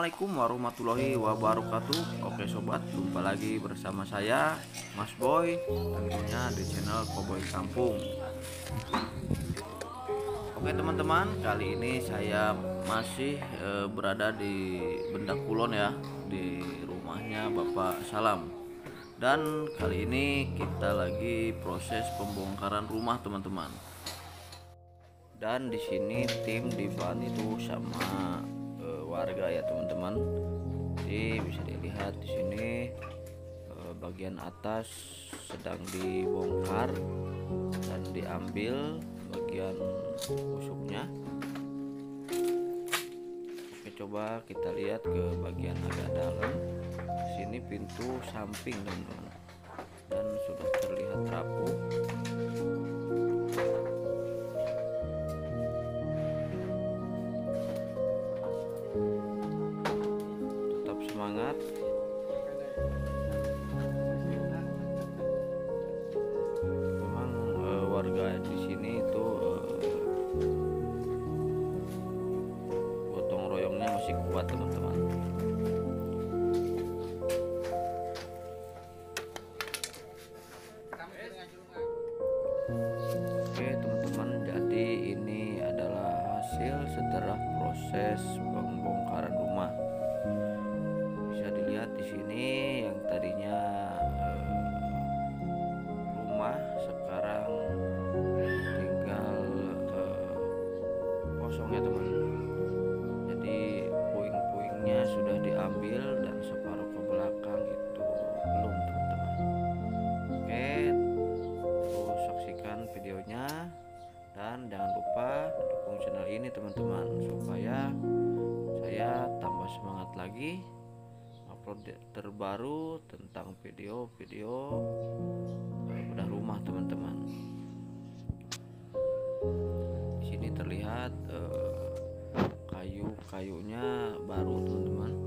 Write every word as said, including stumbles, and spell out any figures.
Assalamualaikum warahmatullahi wabarakatuh. Oke sobat, jumpa lagi bersama saya Mas Boy, tentunya di channel Cowboy Kampung. Oke teman-teman, kali ini saya masih e, berada di Benda Kulon ya, di rumahnya Bapak Salam. Dan kali ini kita lagi proses pembongkaran rumah teman-teman. Dan di sini tim dibantu sama e, warga ya teman-teman. Jadi bisa dilihat di sini e, bagian atas sedang dibongkar dan diambil bagian busuknya. Oke, coba kita lihat ke bagian agak dalam. Sini pintu samping teman-teman, dan sudah terlihat rapuh. Tetap semangat. Memang e, warga di sini itu e, gotong royongnya masih kuat teman-teman. Oke teman-teman, jadi ini adalah hasil setelah proses pembongkaran rumah. Bisa dilihat di sini yang tadinya eh, rumah sekarang tinggal eh, kosong ya teman. Jadi puing-puingnya sudah diambil dan separuh ke belakang itu belum teman-teman. Oke, terus saksikan videonya dan jangan lupa dukung channel ini teman-teman, supaya saya tambah semangat lagi upload terbaru tentang video-video eh, bedah rumah teman-teman. Di sini terlihat eh, kayu-kayunya baru teman-teman.